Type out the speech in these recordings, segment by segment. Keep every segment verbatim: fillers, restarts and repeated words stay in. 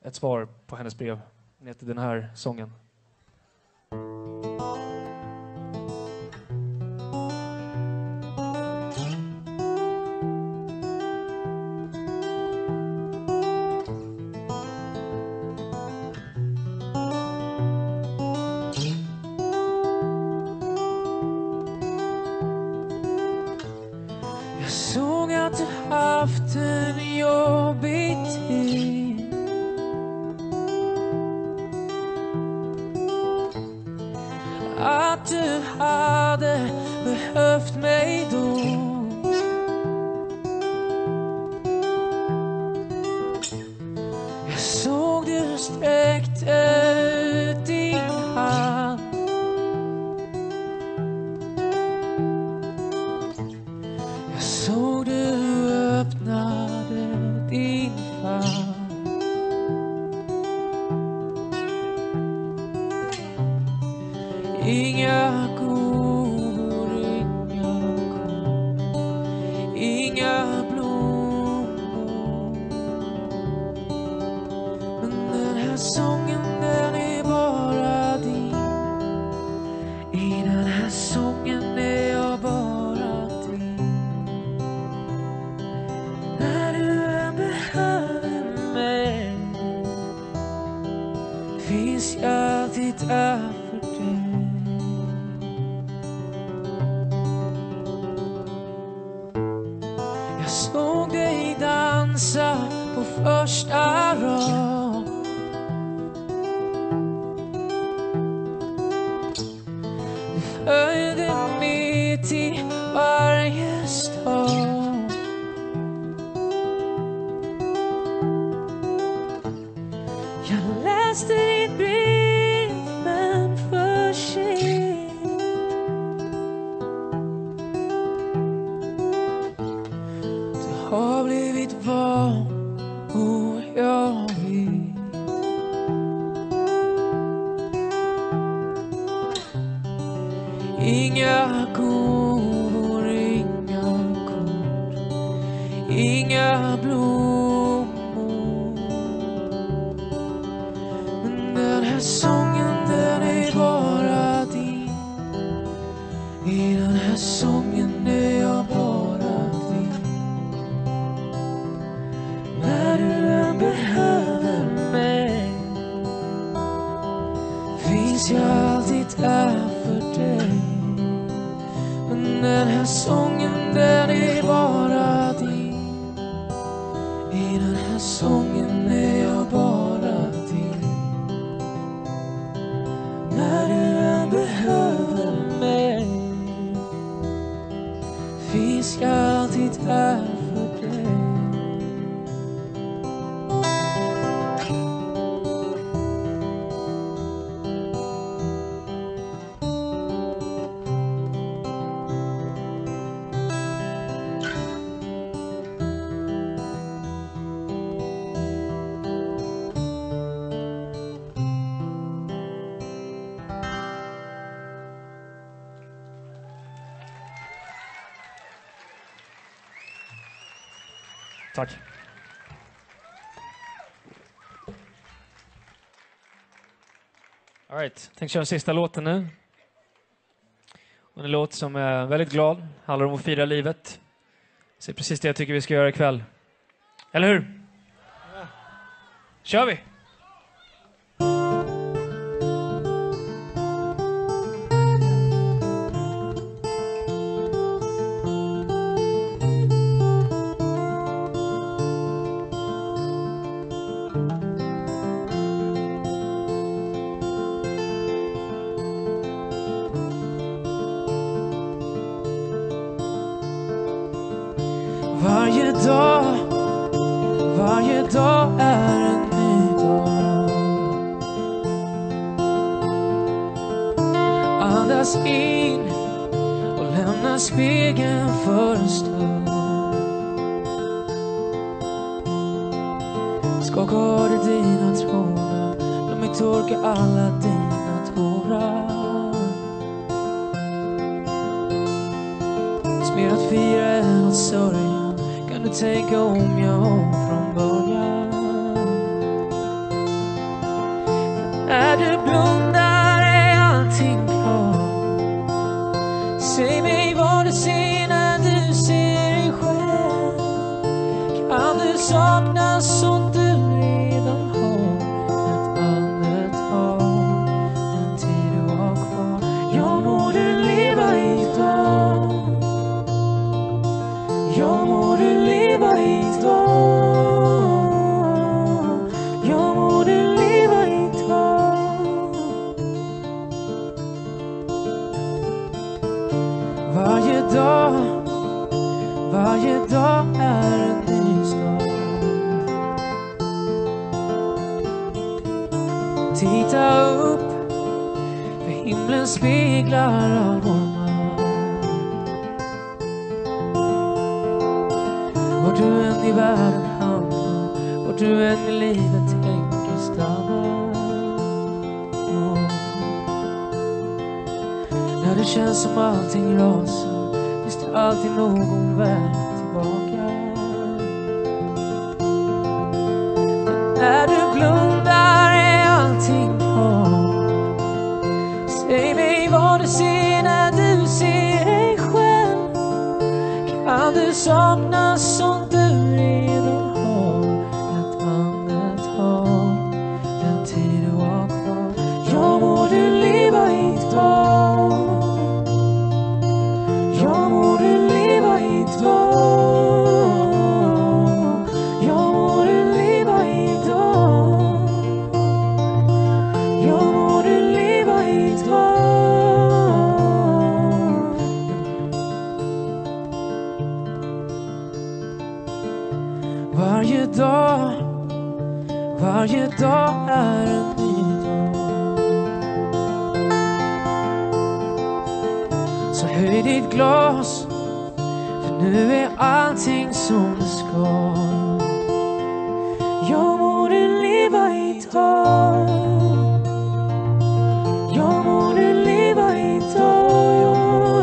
ett svar på hennes brev ner till den här sången. Jag såg att du haft en jobbig tid. Att du hade behövt mig då. Jag såg du sträckte ut din hand. Jag såg du öppnade din famn. Inga gåvor, inga kort, inga blommor. Men den här sången, den är bara din. I den här sången är jag bara din. När du än behöver mig finns jag alltid där för dig. Jag såg dig dansa på första rad. Du följde med till varje stad. Jag läste ditt brev men för sent. Du har blivit van och jag vet. Inga gåvor, inga kort, inga blommor. Men den här sången, den är bara din. I den här sången är jag bara din. När du än behöver mig finns jag alltid där för dig. Men den här sången, den är bara din. I den här sången är jag bara din. När du än behöver mig finns jag alltid där för dig. Tack. All right, tänkte köra sista låten nu. Och en låt som är väldigt glad, handlar om att fira livet. Så det är precis det jag tycker vi ska göra ikväll. Eller hur? Ja. Kör vi! Varje dag, varje dag är en ny dag. Andas in och lämna spegeln för en stund. Skaka av dig dina trådar, låt mig torka alla dina tårar. Mer att fira än att sörja, kan du tänka om jag om från början. titta upp, för himlen speglar av vår mark. Var du än i världen hamnar, var du än i livet tänker stanna. Oh. När det känns som allting rasar, finns det alltid någon väg tillbaka. När du blundar är allting klart. Säg mig vad du ser när du ser dig själv. Kan du sakna sånt du redan har? Ett andetag, den tid du har kvar. Ja, må du leva idag. Ja, må du leva idag. Ja, må du leva idag. Ja, må du leva idag. Varje dag, varje dag är en ny dag. Så höj ditt glas, för nu är allting som det ska. Ja, må du leva idag. Ja, må du leva idag.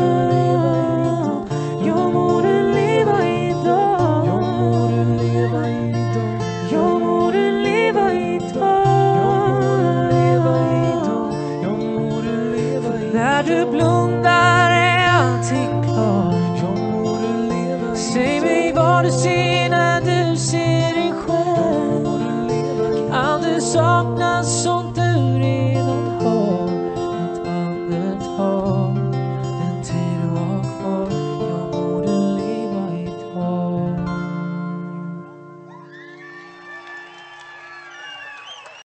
Ja, må du leva idag. Ja, må du leva idag. Ja, må du leva idag. Ja, må du leva idag. När du blundar är allting klart. Ja, må du leva. Säg mig vad du ser när du ser dig själv. Kan du sakna så